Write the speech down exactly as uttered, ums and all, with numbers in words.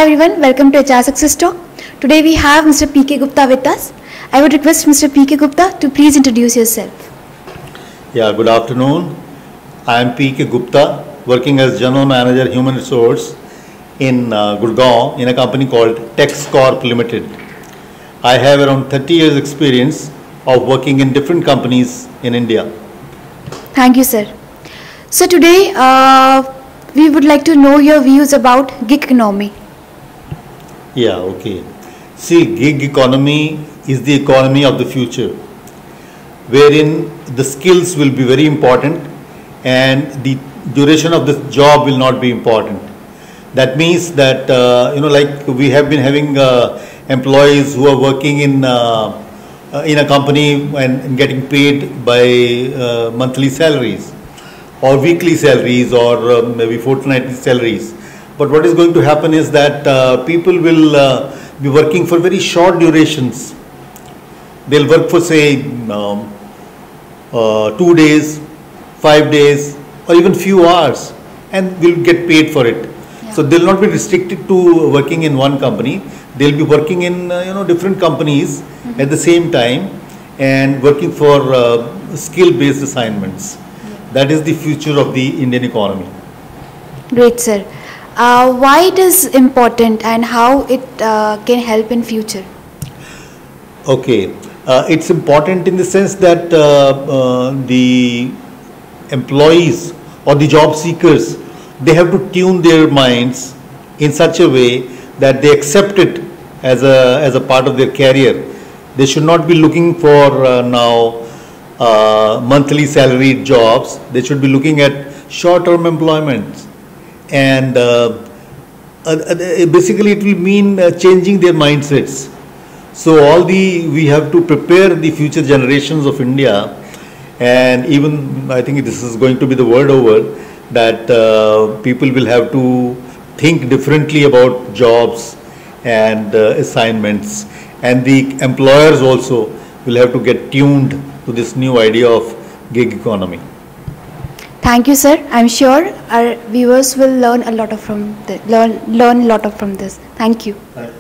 everyone, welcome to H R Success Talk. Today we have Mister P K Gupta with us. I would request Mister P K Gupta to please introduce yourself. Yeah, good afternoon. I am P K Gupta, working as General Manager Human Resource in uh, Gurgaon in a company called TexCorp Limited. I have around thirty years experience of working in different companies in India. Thank you, sir. So today uh, we would like to know your views about gig economy. Yeah, okay. See, gig economy is the economy of the future, wherein the skills will be very important and the duration of the job will not be important. That means that, uh, you know, like we have been having uh, employees who are working in, uh, uh, in a company and, and getting paid by uh, monthly salaries or weekly salaries or uh, maybe fortnightly salaries. But what is going to happen is that uh, people will uh, be working for very short durations. They'll work for say um, uh, two days, five days, or even few hours, and will get paid for it. Yeah. So they'll not be restricted to working in one company. They'll be working in uh, you know different companies mm-hmm. at the same time and working for uh, skill-based assignments. Yeah. That is the future of the Indian economy. Great, sir. Uh, why it is important and how it uh, can help in future? Okay, uh, it's important in the sense that uh, uh, the employees or the job seekers, they have to tune their minds in such a way that they accept it as a as a part of their career. They should not be looking for uh, now uh, monthly salaried jobs. They should be looking at short-term employments. And uh, uh, basically it will mean uh, changing their mindsets. So all the, we have to prepare the future generations of India, and even I think this is going to be the word over, that uh, people will have to think differently about jobs and uh, assignments, and the employers also will have to get tuned to this new idea of gig economy. Thank you, sir. I'm sure our viewers will learn a lot of from the, learn learn a lot of from this. Thank you. Thank you.